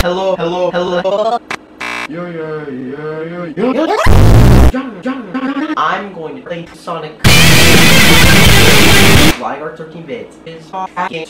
Hello. I'm going to play Sonic. Gligar13Vids is hacking.